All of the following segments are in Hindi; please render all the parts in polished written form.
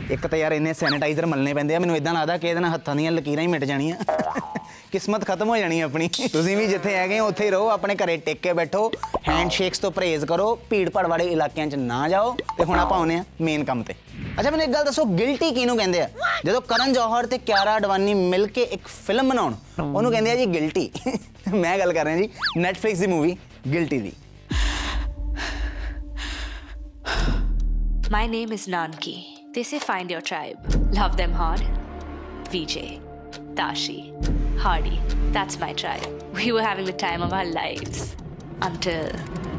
एक तो यार इन्ने सैनिटाइजर मलने पैंदे आ, मैनूं इदां लगदा कि इहदे नाल हत्थां दीयां लकीरां ही मिट जाणियां, किस्मत खत्म हो जानी अपनी। तुसीं भी जिथे हैगे उत्थे ही रहो, अपने घरे टेक के बैठो, हैंडशेक्स तो परहेज़ करो, भीड़ भाड़ वाले इलाकों च ना जाओ। तो हुण आपां आउने आ मेन काम ते। अच्छा मैनूं एक गल दसो, गिल्टी किहनूं कहंदे आ? जदों करण जौहर ते कियारा आडवाणी मिल के एक फिल्म बनाउण, उहनूं कहंदे आ जी गिल्टी। मैं गल कर रहा जी नैटफ्लिक्स की मूवी गिल्टी दी। My name is Nanki. They say find your tribe. Love them hard. VJ, Tashi, Hardy. That's my tribe. We were having the time of our lives. Until...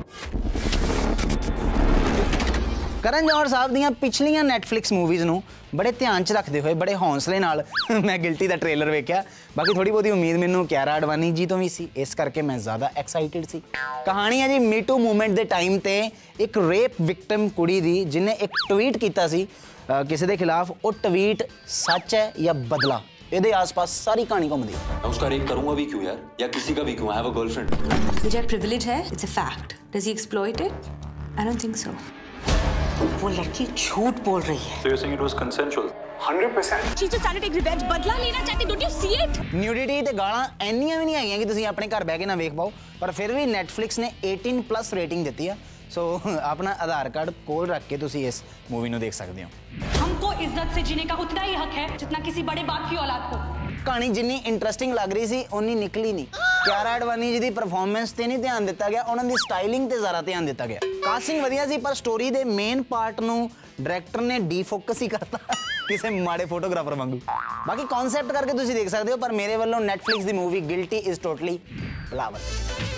Karan Johar साहब दीयां पिछलियां नैटफ्लिक्स मूवीज़ नूं बड़े ध्यान च रखते हुए बड़े हौंसले नाल मैं गिल्टी दा ट्रेलर वेख्या। बाकी थोड़ी बहुती उम्मीद मैनूं कियारा आडवाणी जी तो भी सी, इस करके मैं ज़्यादा एक्साइटेड सी। कहानी है जी मीटू मूवमेंट दे टाइम ते एक रेप विक्टिम कुड़ी दी, जिन्हें एक ट्वीट कीता सी किसी दे खिलाफ। वो ट्वीट सच है या बदला, ਇਹਦੇ आस-पास सारी कहानी घूमती है। मैं उसका रेप करूंगा भी क्यों यार, या किसी का भी क्यों? I have a girlfriend. मुझे प्रिविलेज है, it's a fact. Does he exploit it? I don't think so. वो लड़की झूठ बोल रही है। So you're saying it was consensual? 100%. She's just trying to take revenge. बदला लेना चाहती, don't you see it? Nudity ते गालां ਇੰਨੀਆਂ ਵੀ ਨਹੀਂ ਹੈਗੀਆਂ ਕਿ ਤੁਸੀਂ ਆਪਣੇ ਘਰ ਬਹਿ ਕੇ ਨਾ ਵੇਖ ਪਾਓ, ਪਰ ਫਿਰ ਵੀ ਨੈਟਫਲਿਕਸ ਨੇ 18+ ਰੇਟਿੰਗ ਦਿੱਤੀ ਆ। ਸੋ अपना आधार कार्ड कोल रख के तुसी इस मूवी ਨੂੰ देख सकते हो। हमको इज्जत से जीने का उतना ही हक है जितना किसी बड़े बाप की औलाद को। कहानी जिन्नी इंटरेस्टिंग लग रही सी उन्नी निकली नहीं। कियारा आडवाणी जी दी परफॉर्मेंस ते नहीं ध्यान दिता गया, उन्हां दी स्टाइलिंग ते ज़्यादा ध्यान दिता गया। कास्टिंग वधिया सी, पर स्टोरी दे मेन पार्ट नूं डायरैक्टर ने डीफोकस ही करता किसी माड़े फोटोग्राफर वांगू। बाकी कॉन्सैप्ट करके तुसी देख सकते हो, पर मेरे वालों नैटफ्लिक्स दी movie Guilty is totally Bilawal.